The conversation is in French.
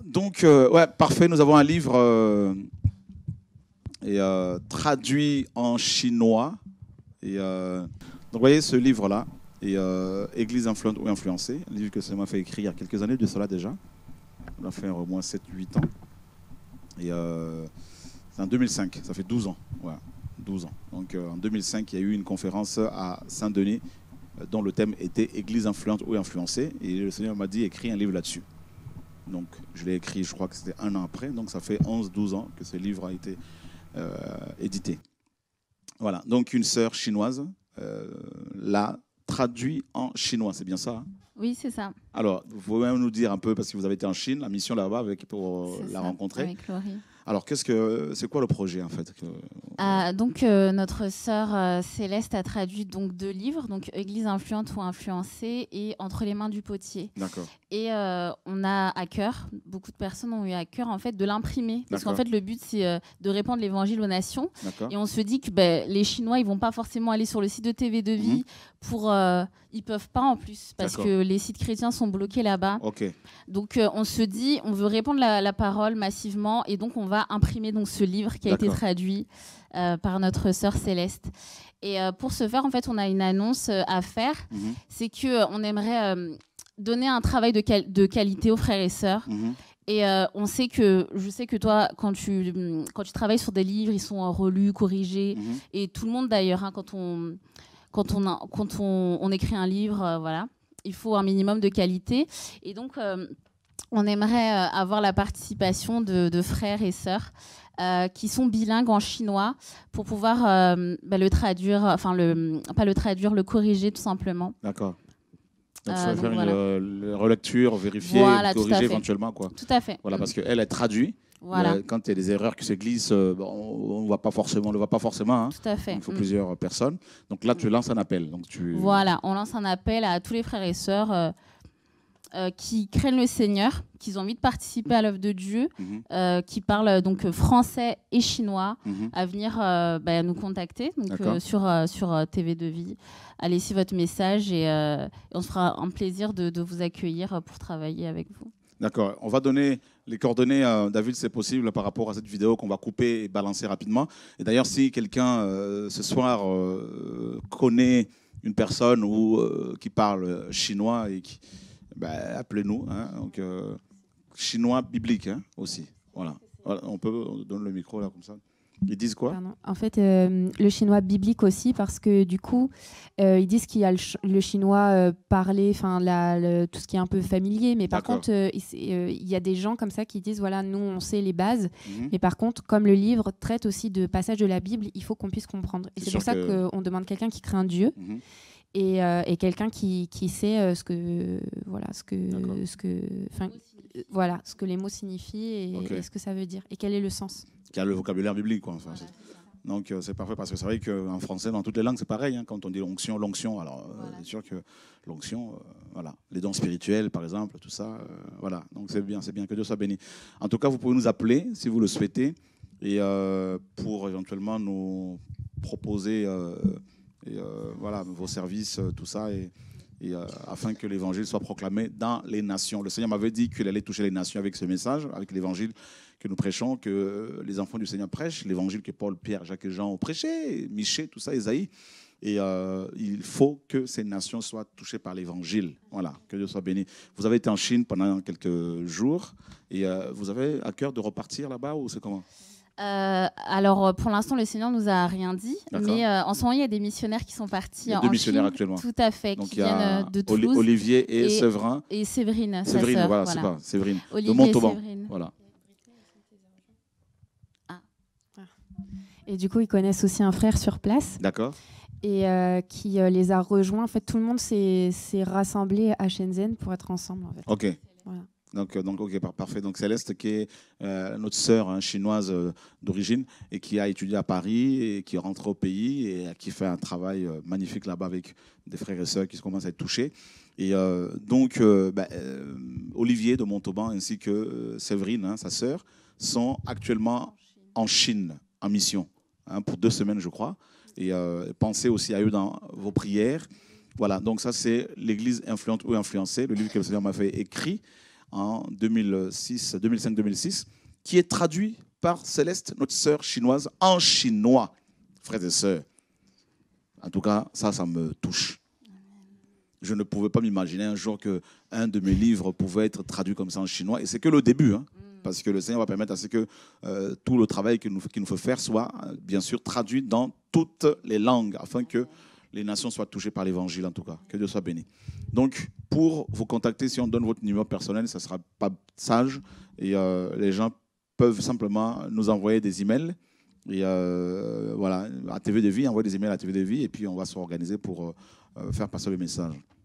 Donc, ouais, parfait. Nous avons un livre traduit en chinois. Donc, vous voyez ce livre-là, Église influente ou influencée, un livre que ça m'a fait écrire il y a quelques années de cela déjà. On a fait au moins 7-8 ans. C'est en 2005, ça fait 12 ans. Voilà, 12 ans. Donc, en 2005, il y a eu une conférence à Saint-Denis dont le thème était Église influente ou influencée. Et le Seigneur m'a dit, écris un livre là-dessus. Donc, je l'ai écrit, je crois que c'était 1 an après. Donc, ça fait 11-12 ans que ce livre a été édité. Voilà. Donc, une sœur chinoise l'a traduit en chinois. C'est bien ça, hein? Oui, c'est ça. Alors, vous pouvez même nous dire un peu, parce que vous avez été en Chine, la mission là-bas pour la rencontrer. Avec Laurie. Alors, c'est quoi le projet, en fait? Donc, notre sœur Céleste a traduit donc 2 livres, donc Église influente ou influencée et Entre les mains du potier. D'accord. Et on a à cœur, beaucoup de personnes ont eu à cœur en fait de l'imprimer, parce qu'en fait le but c'est de répandre l'évangile aux nations. Et on se dit que les Chinois ils vont pas forcément aller sur le site de TV de Vie pour, ils peuvent pas en plus parce que les sites chrétiens sont bloqués là-bas. Donc on se dit on veut répandre la parole massivement et donc on va imprimer donc ce livre qui a été traduit par notre sœur Céleste. Et pour ce faire en fait on a une annonce à faire, c'est que on aimerait donner un travail de qualité aux frères et sœurs. Et je sais que toi, quand tu travailles sur des livres, ils sont relus, corrigés. Et tout le monde d'ailleurs, hein, quand on écrit un livre, voilà, il faut un minimum de qualité. Et donc, on aimerait avoir la participation de frères et sœurs qui sont bilingues en chinois pour pouvoir le traduire, enfin, pas le traduire, le corriger tout simplement. D'accord. Donc, ça va faire une relecture, vérifier, corriger éventuellement, quoi. Tout à fait. Voilà, parce qu'elle est traduite. Voilà. Quand il y a des erreurs qui se glissent, on ne le voit pas forcément. Hein. Tout à fait. Il faut plusieurs personnes. Donc là, tu lances un appel. Donc, Voilà, on lance un appel à tous les frères et sœurs qui craignent le Seigneur, qui ont envie de participer à l'œuvre de Dieu, qui parlent donc français et chinois, à venir nous contacter donc, sur TV de Vie, à laisser votre message et on se fera un plaisir de vous accueillir pour travailler avec vous. D'accord. On va donner les coordonnées à David, c'est possible, par rapport à cette vidéo qu'on va couper et balancer rapidement. Et d'ailleurs, si quelqu'un ce soir connaît une personne qui parle chinois et qui appelez-nous, hein, donc chinois biblique aussi. Voilà. On donne le micro là comme ça. Ils disent quoi? Pardon. En fait, le chinois biblique aussi, parce que du coup, ils disent qu'il y a le chinois parlé, enfin tout ce qui est un peu familier, mais par contre, il y a des gens comme ça qui disent voilà, nous on sait les bases, mais par contre, comme le livre traite aussi de passages de la Bible, il faut qu'on puisse comprendre. Et c'est pour ça qu'on demande quelqu'un qui craint Dieu. Et quelqu'un qui sait ce que les mots signifient et ce que ça veut dire et quel est le sens. Qui a le vocabulaire biblique, quoi. Enfin, donc c'est parfait, parce que c'est vrai qu'en français, dans toutes les langues, c'est pareil. Hein, quand on dit l'onction, alors c'est sûr que l'onction, voilà, les dons spirituels, par exemple, tout ça, voilà. Donc c'est bien que Dieu soit béni. En tout cas, vous pouvez nous appeler si vous le souhaitez, et pour éventuellement nous proposer voilà, vos services, tout ça, et afin que l'évangile soit proclamé dans les nations. Le Seigneur m'avait dit qu'il allait toucher les nations avec ce message, avec l'évangile que nous prêchons, que les enfants du Seigneur prêchent, l'évangile que Paul, Pierre, Jacques et Jean ont prêché, Michée, tout ça, Isaïe. Et il faut que ces nations soient touchées par l'évangile. Voilà, que Dieu soit béni. Vous avez été en Chine pendant quelques jours, et vous avez à cœur de repartir là-bas, ou c'est comment? Alors, pour l'instant, le Seigneur nous a rien dit, mais en ce moment, il y a des missionnaires qui sont partis en Chine. 2 missionnaires actuellement. Tout à fait, donc, qui viennent de Toulouse. Olivier et Séverin. Et Séverine, sa Séverine, sœur, voilà, c'est pas Séverine. Olivier de Montauban. et Séverine. Voilà. Et du coup, ils connaissent aussi un frère sur place. D'accord. Et qui les a rejoints. En fait, tout le monde s'est rassemblé à Shenzhen pour être ensemble. En fait. Ok. Voilà. Donc, ok, parfait. Donc, Céleste, qui est notre sœur chinoise d'origine et qui a étudié à Paris et qui rentre au pays et qui fait un travail magnifique là-bas avec des frères et sœurs qui commencent à être touchés. Et donc, Olivier de Montauban ainsi que Séverine, sa sœur, sont actuellement en Chine, en mission, pour 2 semaines, je crois. Et pensez aussi à eux dans vos prières. Voilà, donc ça, c'est l'Église influente ou influencée, le livre que le Seigneur m'a fait écrit en 2005-2006, qui est traduit par Céleste, notre sœur chinoise, en chinois, frères et sœurs. En tout cas, ça me touche. Je ne pouvais pas m'imaginer un jour qu'un de mes livres pouvait être traduit comme ça en chinois. Et c'est que le début, hein, parce que le Seigneur va permettre à ce que tout le travail qu'il nous faut faire soit, bien sûr, traduit dans toutes les langues, afin que les nations soient touchées par l'évangile, en tout cas. Que Dieu soit béni. Donc, pour vous contacter, si on donne votre numéro personnel, ça ne sera pas sage. Et les gens peuvent simplement nous envoyer des emails. Et voilà, à TV de Vie, envoyer des emails à TV de Vie, et puis on va s'organiser pour faire passer le message.